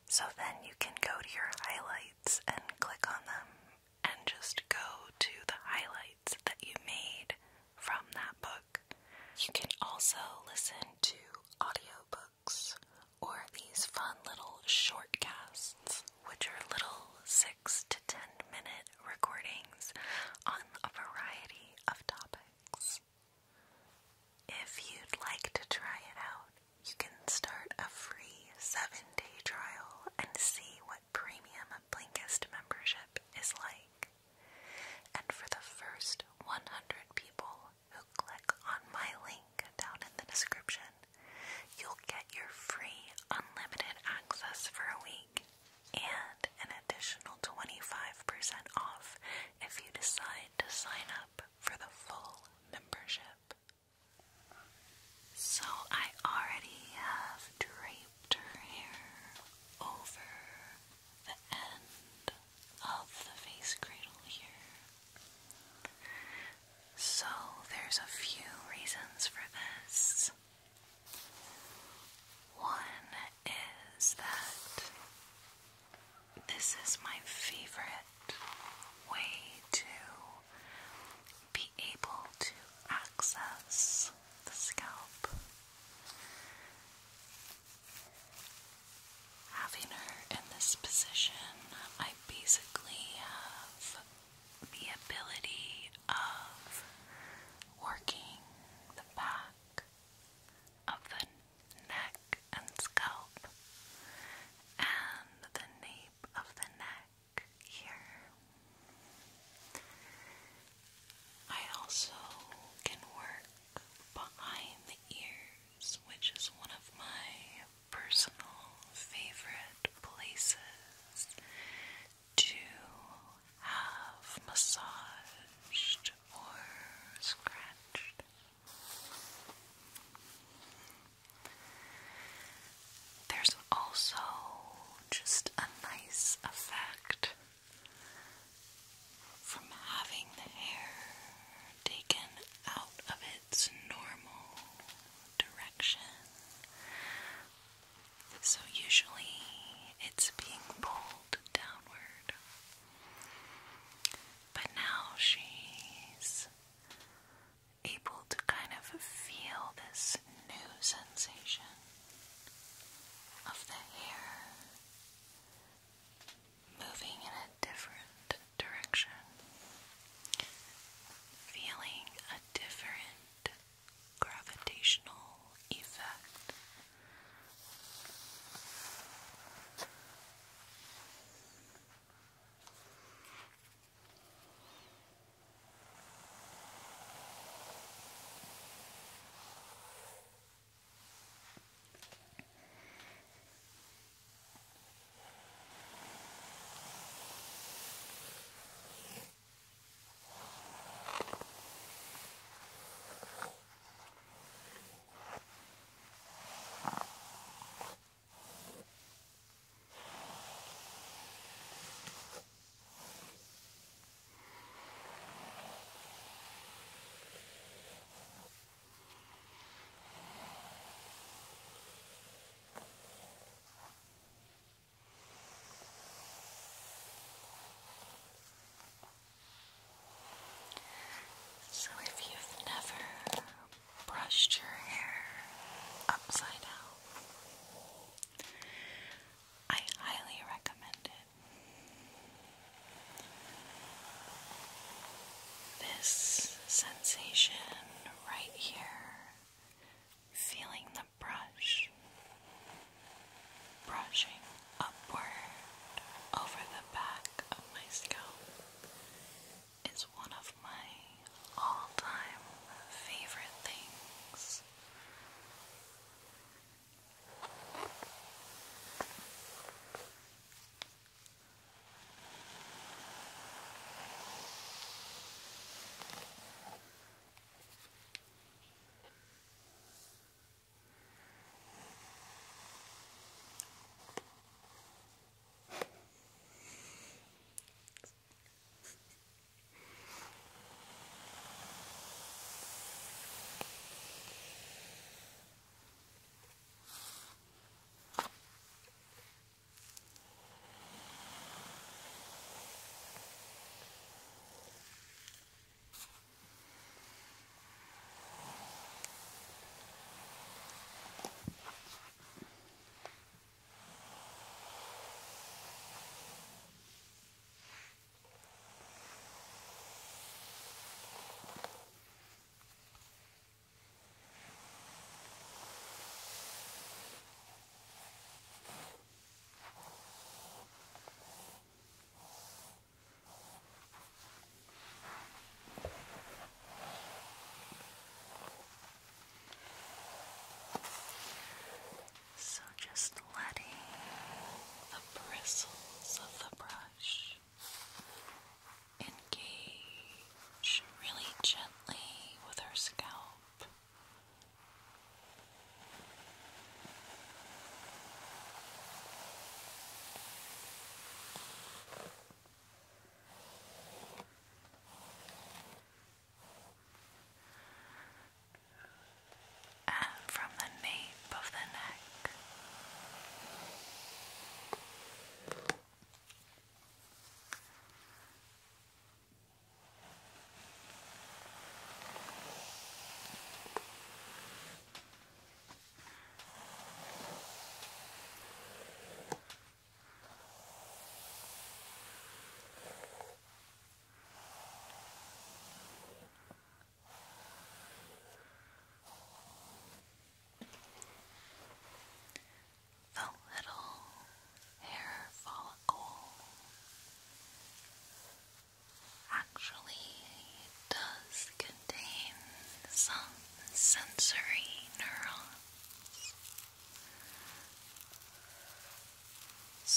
So then you can go to your highlights and click on them and just go to the highlights that you made from that book. You can also listen to audiobooks or these fun little shortcasts, which are little 6 to 10 minute recordings on a variety of topics. If you'd like to try it out, you can start a free 7-day trial and see what premium Blinkist membership is like. And for the first 100 people who click on my link down in the description, you'll get your free unlimited access for a week and an additional 25% off if you decide to sign up for the full membership. So I already have draped her hair over the end of the face cradle here. So there's a few reasons for this. One is that this is my favorite way to be able to access the scalp. Having her in this position, I basically have the ability of working the back of the neck and scalp and the nape of the neck here. I also can work behind the ears, which is one of my personal favorite places to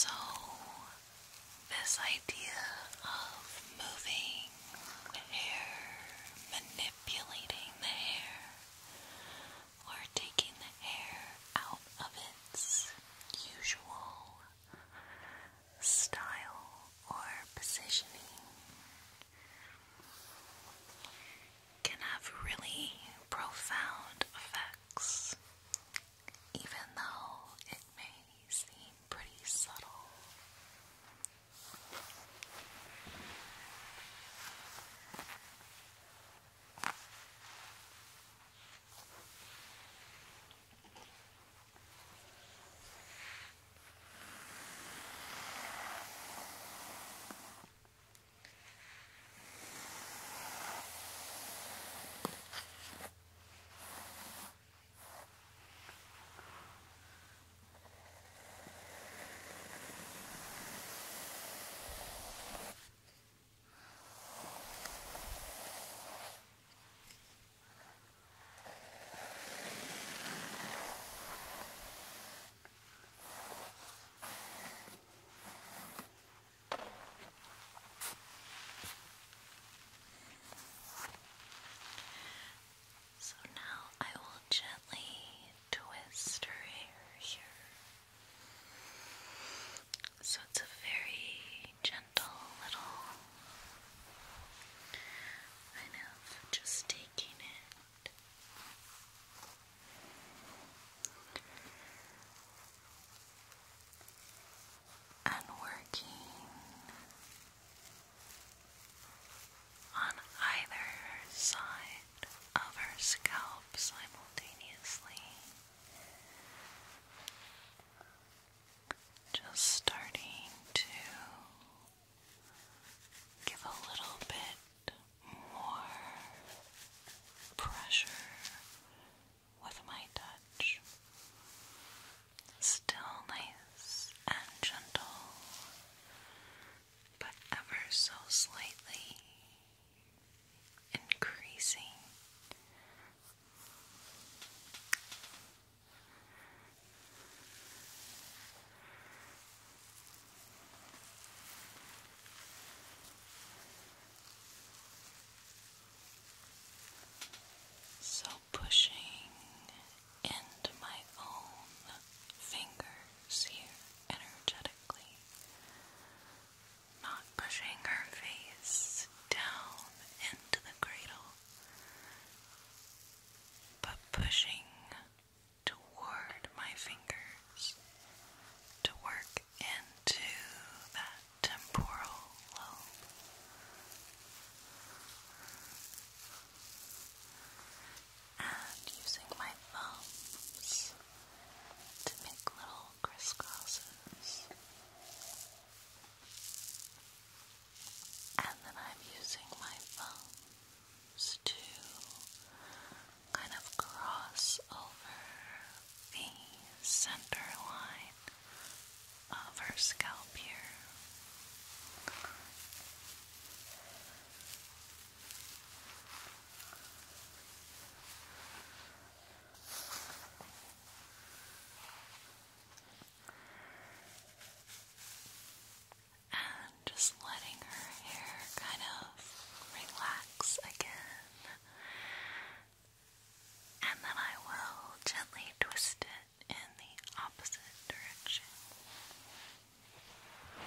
So, this idea of moving the hair, manipulating the hair, or taking the hair out of its usual style or positioning can have really profound effects, even though it may seem pretty subtle. So now I will gently twist her hair here. So it's a very gentle little kind of just taking it and working on either side of her scalp simultaneously. Just starting to give a little bit more pressure with my touch. Still nice and gentle, but ever so slightly increasing. So pushing into my own fingers here energetically, not pushing her face down into the cradle, but pushing toward my fingers to work into that temporal lobe. And using my thumbs to make little crisscrosses. And then I'm using my thumbs to kind of cross over the center line of her scalp here. And just letting her hair kind of relax again. And then I will gently twist it in the opposite direction.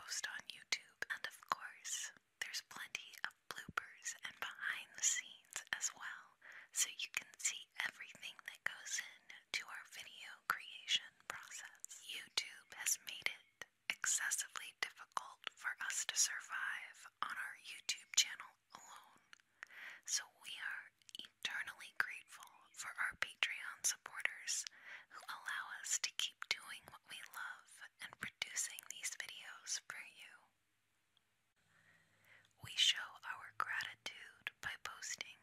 post on YouTube. And of course, there's plenty of bloopers and behind the scenes as well, so you can see everything that goes into our video creation process. YouTube has made it excessively difficult for us to survive on our YouTube channel alone, so we are eternally grateful for our Patreon supporters who allow us to keep doing what we love and producing these videos for you. We show our gratitude by posting